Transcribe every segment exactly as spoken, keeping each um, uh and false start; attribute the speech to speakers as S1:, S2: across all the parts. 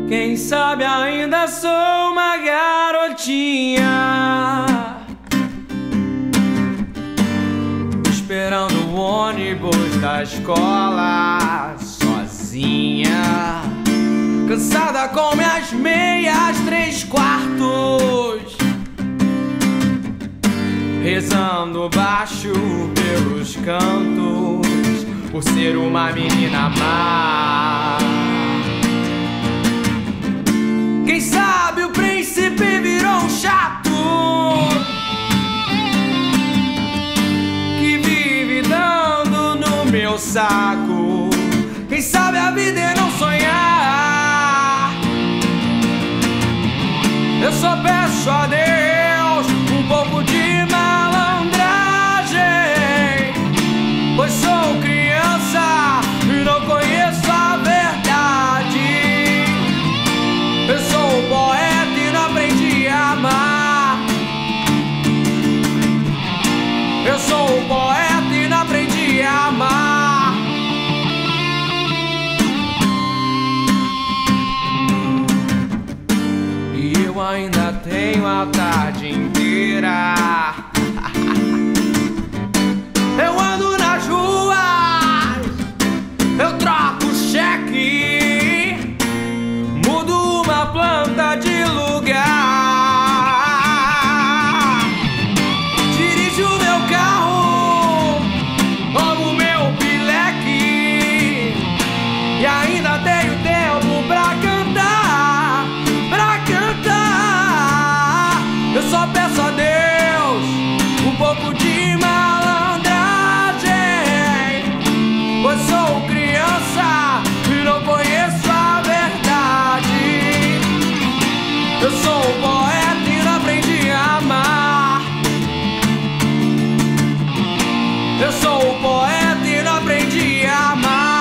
S1: Quem sabe ainda sou uma garotinha, esperando o ônibus da escola, sozinha, cansada com minhas meias três quartos, rezando baixo pelos cantos, por ser uma menina má. Quem sabe o príncipe virou um chato que vive dando no meu saco. Quem sabe a vida é não sonhar. Eu só peço a Deus um pouco de malandragem, pois sou criança e não conheço a verdade. Eu sou poeta e não aprendi a amar. Eu sou poeta e não aprendi a amar. E eu ainda tenho a tarde inteira. Eu ando nas ruas, eu troco cheque, mudo uma planta de lugar, dirijo meu carro como meu pileque, e ainda tenho tempo pra cantar, pra cantar. Eu só peço a Deus um pouco de malandragem, pois sou criança e não conheço a verdade. Eu sou poeta e não aprendi a amar. Eu sou poeta e não aprendi a amar.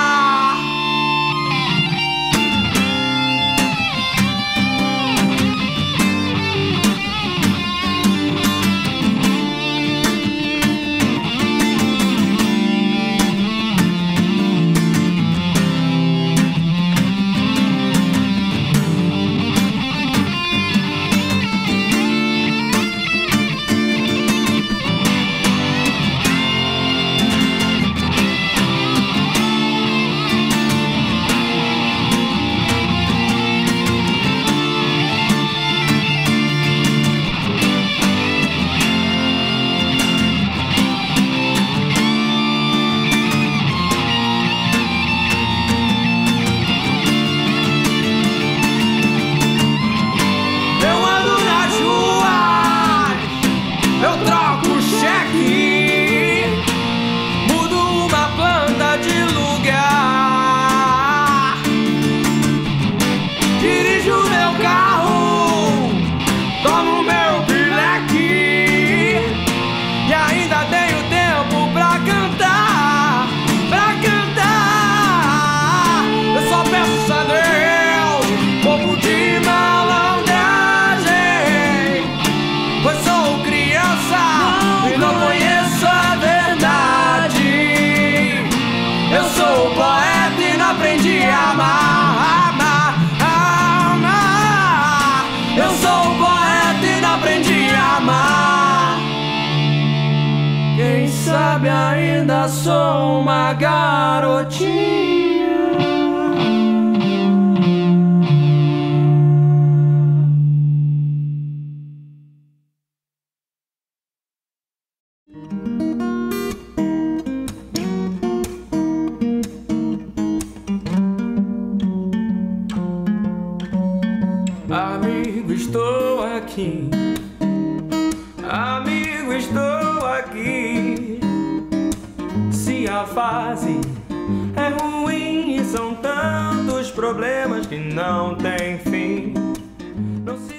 S1: Aprendi a amar, amar, amar. Eu sou poeta e não aprendi a amar. Quem sabe ainda sou uma garotinha. Amigo, estou aqui. Amigo, estou aqui. Se a fase é ruim e são tantos problemas que não tem fim, não se